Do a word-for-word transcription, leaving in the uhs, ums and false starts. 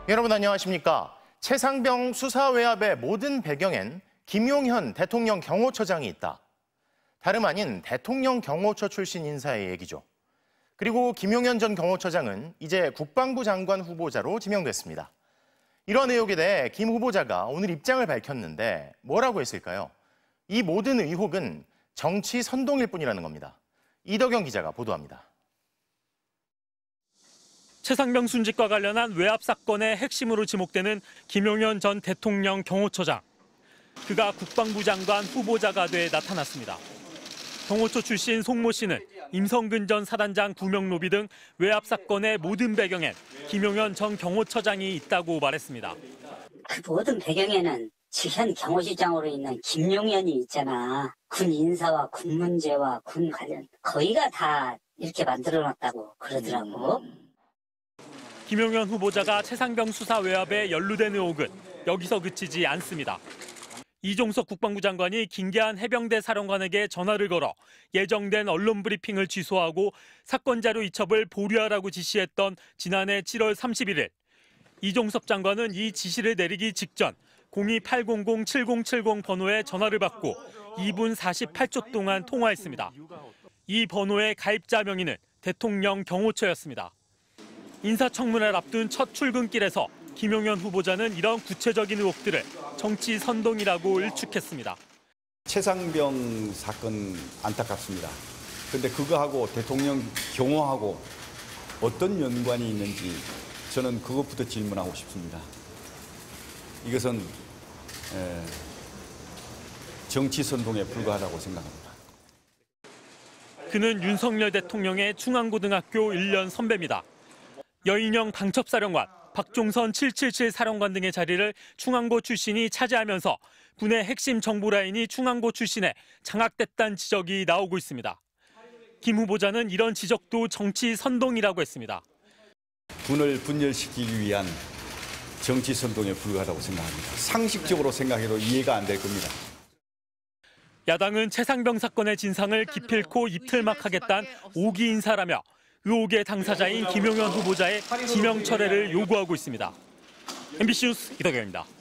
여러분 안녕하십니까? 최상병 수사 외압의 모든 배경엔 김용현 대통령 경호처장이 있다. 다름 아닌 대통령 경호처 출신 인사의 얘기죠. 그리고 김용현 전 경호처장은 이제 국방부 장관 후보자로 지명됐습니다. 이런 의혹에 대해 김 후보자가 오늘 입장을 밝혔는데 뭐라고 했을까요? 이 모든 의혹은 정치 선동일 뿐이라는 겁니다. 이덕영 기자가 보도합니다. 최상병 순직과 관련한 외압 사건의 핵심으로 지목되는 김용현 전 대통령 경호처장. 그가 국방부 장관 후보자가 돼 나타났습니다. 경호처 출신 송모 씨는 임성근 전 사단장 구명로비 등 외압 사건의 모든 배경엔 김용현 전 경호처장이 있다고 말했습니다. 그 모든 배경에는 현 경호실장으로 있는 김용현이 있잖아. 군 인사와 군 문제와 군 관련 거의가 다 이렇게 만들어놨다고 그러더라고. 김용현 후보자가 최상병 수사 외압에 연루된 의혹은 여기서 그치지 않습니다. 이종석 국방부 장관이 김계한 해병대 사령관에게 전화를 걸어 예정된 언론 브리핑을 취소하고 사건 자료 이첩을 보류하라고 지시했던 지난해 칠월 삼십일일. 이종석 장관은 이 지시를 내리기 직전 공이 팔공공 칠공칠공 번호에 전화를 받고 이 분 사십팔 초 동안 통화했습니다. 이 번호의 가입자 명의는 대통령 경호처였습니다. 인사청문회를 앞둔 첫 출근길에서 김용현 후보자는 이런 구체적인 의혹들을 정치 선동이라고 일축했습니다. 최상병 사건 안타깝습니다. 그런데 그거하고 대통령 경호하고 어떤 연관이 있는지 저는 그것부터 질문하고 싶습니다. 이것은 정치 선동에 불과하다고 생각합니다. 그는 윤석열 대통령의 충안고등학교 일 년 선배입니다. 여인영 방첩사령관, 박종선 칠칠칠 사령관 등의 자리를 충안고 출신이 차지하면서 군의 핵심 정보 라인이 충안고 출신에 장악됐다는 지적이 나오고 있습니다. 김 후보자는 이런 지적도 정치 선동이라고 했습니다. 군을 분열시키기 위한 정치 선동에 불과하다고 생각합니다. 상식적으로 생각해도 이해가 안 될 겁니다. 야당은 최상병 사건의 진상을 기필코 입틀막하겠다는 오기 인사라며 의혹의 당사자인 김용현 후보자의 지명 철회를 요구하고 있습니다. 엠비씨 뉴스 이덕영입니다.